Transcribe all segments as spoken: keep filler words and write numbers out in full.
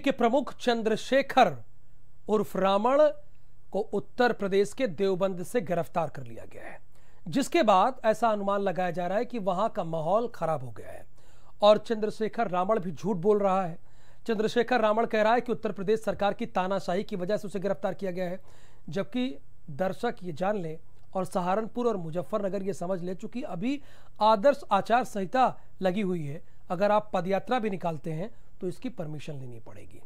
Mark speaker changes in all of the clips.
Speaker 1: के प्रमुख चंद्रशेखर उर्फ रावण को उत्तर प्रदेश के देवबंद से गिरफ्तार कर लिया गया है, जिसके बाद ऐसा अनुमान लगाया जा रहा है कि वहां का माहौल खराब हो गया है और चंद्रशेखर रावण भी झूठ बोल रहा है। चंद्रशेखर रावण कह रहा है कि उत्तर प्रदेश सरकार की तानाशाही की वजह से उसे गिरफ्तार किया गया है, जबकि दर्शक ये जान ले और सहारनपुर और मुजफ्फरनगर ये समझ ले, चूंकि अभी आदर्श आचार संहिता लगी हुई है, अगर आप पदयात्रा भी निकालते हैं तो इसकी परमिशन लेनी पड़ेगी।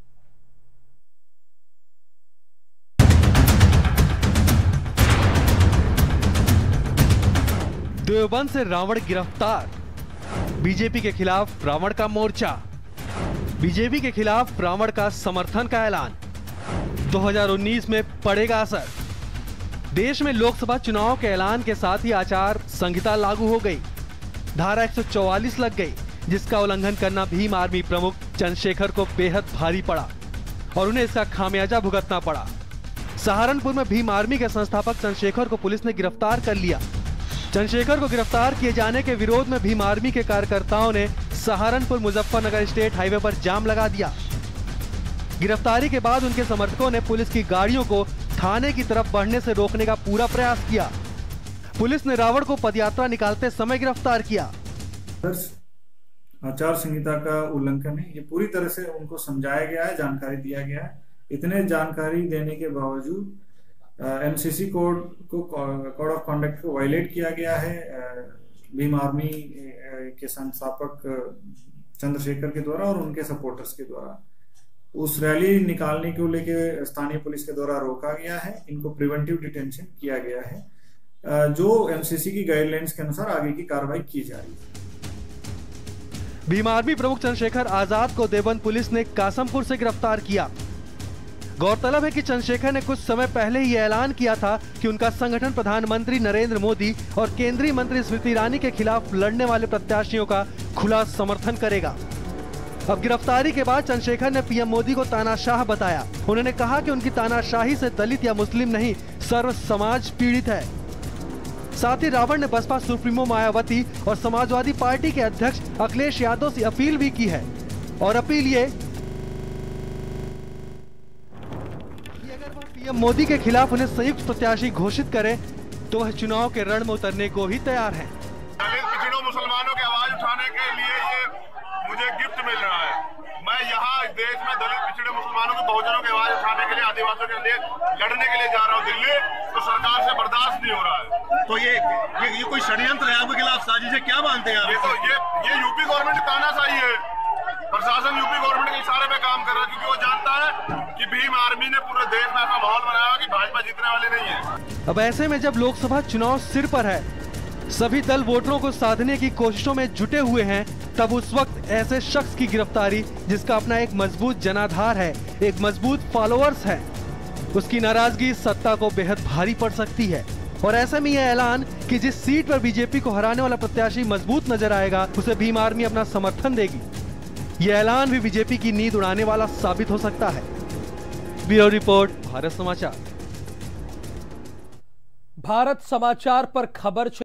Speaker 2: देवबंद से रावण गिरफ्तार, बीजेपी के खिलाफ रावण का मोर्चा, बीजेपी के खिलाफ रावण का समर्थन का ऐलान। दो हज़ार उन्नीस में पड़ेगा असर। देश में लोकसभा चुनाव के ऐलान के साथ ही आचार संहिता लागू हो गई। धारा एक सौ चौवालीस लग गई, जिसका उल्लंघन करना भीम आर्मी प्रमुख चंद्रशेखर को बेहद भारी पड़ा और उन्हें इसका खामियाजा भुगतना पड़ा। सहारनपुर में भीम आर्मी के संस्थापक चंद्रशेखर को पुलिस ने गिरफ्तार कर लिया। चंद्रशेखर को गिरफ्तार किए जाने के विरोध में भीम आर्मी के कार्यकर्ताओं ने सहारनपुर मुजफ्फरनगर स्टेट हाईवे पर जाम लगा दिया। गिरफ्तारी के बाद उनके समर्थकों ने पुलिस की गाड़ियों को थाने की तरफ बढ़ने से रोकने का पूरा प्रयास किया। पुलिस ने रावण को पदयात्रा निकालते समय गिरफ्तार किया।
Speaker 3: आचार संहिता का उल्लंघन है, ये पूरी तरह से उनको समझाया गया है, जानकारी दिया गया है। इतने जानकारी देने के बावजूद एमसीसी कोड को कोड ऑफ कंडक्ट को वायलेट किया गया है भीम आर्मी के संस्थापक चंद्रशेखर के द्वारा और उनके सपोर्टर्स के द्वारा। उस रैली निकालने को लेके स्थानीय पुलिस के द्वारा रोका गया है। इनको प्रिवेंटिव डिटेंशन किया गया है, जो एमसीसी की गाइडलाइंस के अनुसार आगे की कार्रवाई की जा रही है।
Speaker 2: भीम आर्मी प्रमुख चंद्रशेखर आजाद को देवबंद पुलिस ने कासमपुर से गिरफ्तार किया। गौरतलब है कि चंद्रशेखर ने कुछ समय पहले ही ऐलान किया था कि उनका संगठन प्रधानमंत्री नरेंद्र मोदी और केंद्रीय मंत्री स्मृति ईरानी के खिलाफ लड़ने वाले प्रत्याशियों का खुला समर्थन करेगा। अब गिरफ्तारी के बाद चंद्रशेखर ने पीएम मोदी को तानाशाह बताया। उन्होंने कहा कि उनकी तानाशाही से दलित या मुस्लिम नहीं, सर्व समाज पीड़ित है। साथ ही रावण ने बसपा सुप्रीमो मायावती और समाजवादी पार्टी के अध्यक्ष अखिलेश यादव से अपील भी की है और अपील ये कि अगर वह पीएम मोदी के खिलाफ उन्हें संयुक्त प्रत्याशी घोषित करे तो वह चुनाव के रण में उतरने को ही तैयार है।
Speaker 4: दलित पिछड़ों मुसलमानों की आवाज उठाने के लिए ये मुझे गिफ्ट मिल रहा है। मैं यहाँ देश में दलित पिछड़े मुसलमानों के बहुजनों की आवाज उठाने के लिए, आदिवासियों के लिए लड़ने के लिए जा रहा हूँ दिल्ली, तो सरकार से बर्दाश्त नहीं हो रहा है।
Speaker 5: तो ये ये, ये कोई षड्यंत्र है आपके खिलाफ, साजिश है, क्या मानते हैं आप?
Speaker 4: ये तो ये ये यूपी गवर्नमेंट तानाशाही है। प्रशासन यूपी गवर्नमेंट के इशारे पे काम कर रहा है, क्योंकि वो जानता है कि भीम आर्मी ने पूरे देश में ऐसा माहौल बनाया कि भाजपा जीतने वाली नहीं है।
Speaker 2: अब ऐसे में जब लोकसभा चुनाव सिर पर है, सभी दल वोटरों को साधने की कोशिशों में जुटे हुए हैं, तब उस वक्त ऐसे शख्स की गिरफ्तारी जिसका अपना एक मजबूत जनाधार है, एक मजबूत फॉलोअर्स है, उसकी नाराजगी सत्ता को बेहद भारी पड़ सकती है। और ऐसे में यह ऐलान कि जिस सीट पर बीजेपी को हराने वाला प्रत्याशी मजबूत नजर आएगा, उसे भीम आर्मी अपना समर्थन देगी। यह ऐलान भी बीजेपी की नींद उड़ाने वाला साबित हो सकता है। ब्यूरो रिपोर्ट, भारत समाचार।
Speaker 1: भारत समाचार पर खबर